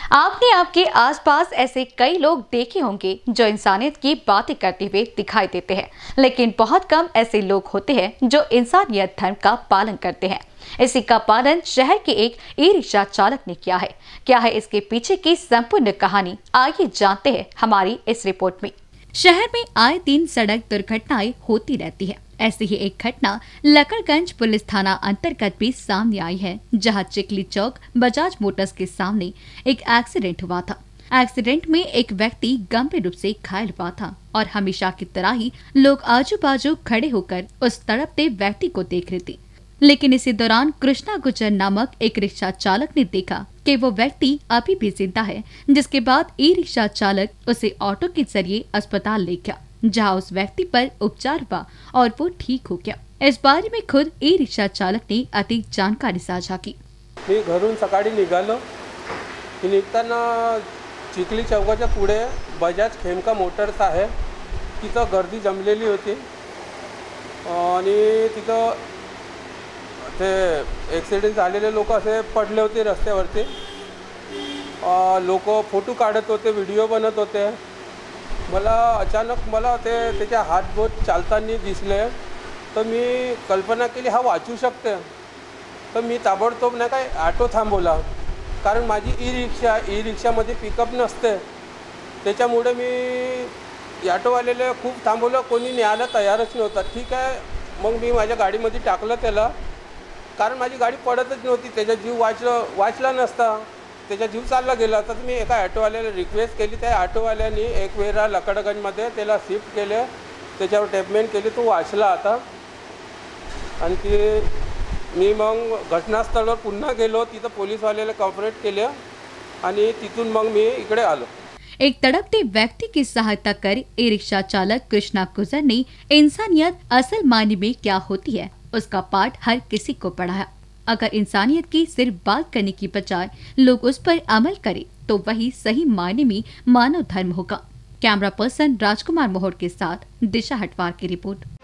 आपने आपके आसपास ऐसे कई लोग देखे होंगे जो इंसानियत की बातें करते हुए दिखाई देते हैं, लेकिन बहुत कम ऐसे लोग होते हैं जो इंसानियत धर्म का पालन करते हैं। इसी का पालन शहर के एक ई रिक्शा चालक ने किया है। क्या है इसके पीछे की संपूर्ण कहानी, आइए जानते हैं हमारी इस रिपोर्ट में। शहर में आए दिन सड़क दुर्घटनाएं होती रहती है। ऐसी ही एक घटना लकड़गंज पुलिस थाना अंतर्गत भी सामने आई है, जहां चिकली चौक बजाज मोटर्स के सामने एक एक्सीडेंट हुआ था। एक्सीडेंट में एक व्यक्ति गंभीर रूप से घायल हुआ था और हमेशा की तरह ही लोग आजू बाजू खड़े होकर उस तड़पते व्यक्ति को देख रहे थे। लेकिन इसी दौरान कृष्णा गुजर नामक एक रिक्शा चालक ने देखा कि वो व्यक्ति अभी भी जिंदा है, जिसके बाद ई रिक्शा चालक उसे ऑटो के जरिए अस्पताल ले गया, जहां उस व्यक्ति पर उपचार हुआ और वो ठीक हो गया। इस बारे में खुद ई रिक्शा चालक ने अधिक जानकारी साझा की। मी घरून सकाळी निघालो की निघताना चिखली चौकाच्या पुढे बजाज खेमका मोटर्स आहे, तिथं गर्दी जमलेली होती आणि तिथं ते ॲक्सिडेंट झालेले लोक असे पडले होते रस्त्यावरती। लोक फोटो काढत होते, व्हिडिओ बनत होते। मला अचानक त्याचे हातबोट चालताना दिसले, तर मी कल्पना केली हा वाचू शकते। तर मी ताबडतोब नाही काय ऑटो थांबवला, कारण माझी ई रिक्षामध्ये पिकअप नसते, त्याच्यामुळे मी ऑटोवाल्याला खूप थांबवलं, कोणी न्यायला तयारच नव्हता। ठीक आहे, मग मी माझ्या गाडीमध्ये टाकलं त्याला, कारण माझी गाडी पडतच नव्हती। त्याचा जीव वाचला नसता, त्याचा जीव चालला गेला। तर मी एका ऑटोवाल्याला रिक्वेस्ट केली, त्या ऑटोवाल्याने एक वेळा लकडगंजमध्ये त्याला शिफ्ट केले, त्याच्यावर ट्रीटमेंट केली, तो वाचला आता। आणखी मी मग घटनास्थळावर पुन्हा गेलो, तिथं पोलीसवाल्याला कॉपरेट केले आणि तिथून मग मी इकडे आलो। एक तड़पते व्यक्ति की सहायता कर ई रिक्शा चालक कृष्णा गुजर ने इंसानियत असल मायने में क्या होती है उसका पाठ हर किसी को पढ़ाया। अगर इंसानियत की सिर्फ बात करने की बजाय लोग उस पर अमल करें तो वही सही मायने में मानव धर्म होगा। कैमरा पर्सन राजकुमार मोहर के साथ दिशा हटवार की रिपोर्ट।